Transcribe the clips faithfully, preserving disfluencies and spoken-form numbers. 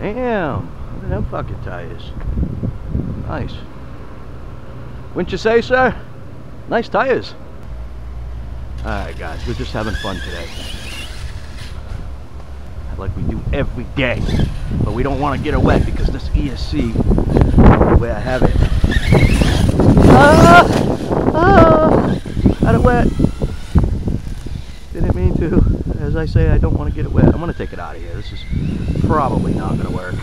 Damn, look at them fucking tires. Nice. Wouldn't you say, sir? Nice tires. Alright guys, we're just having fun today. Like we do every day. But we don't want to get it wet because this E S C, the way I have it. Ah! Ah! Got it wet. Didn't mean to. As I say, I don't want to get it wet. I'm going to take it out of here. This is probably not going to work.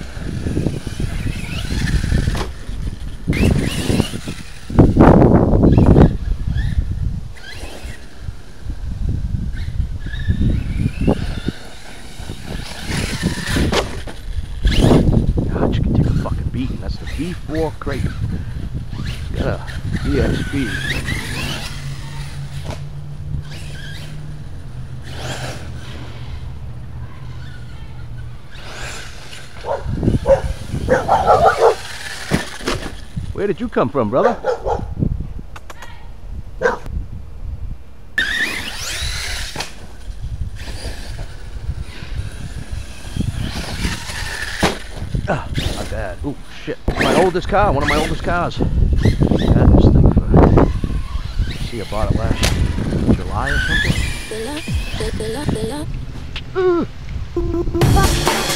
God, you can take a fucking beating. That's the V four Kraton. Got a E X B. Where did you come from, brother? Ah, not bad. Ooh, shit. My oldest car, one of my oldest cars. I had this thing for, see, I bought it last July or something. Uh.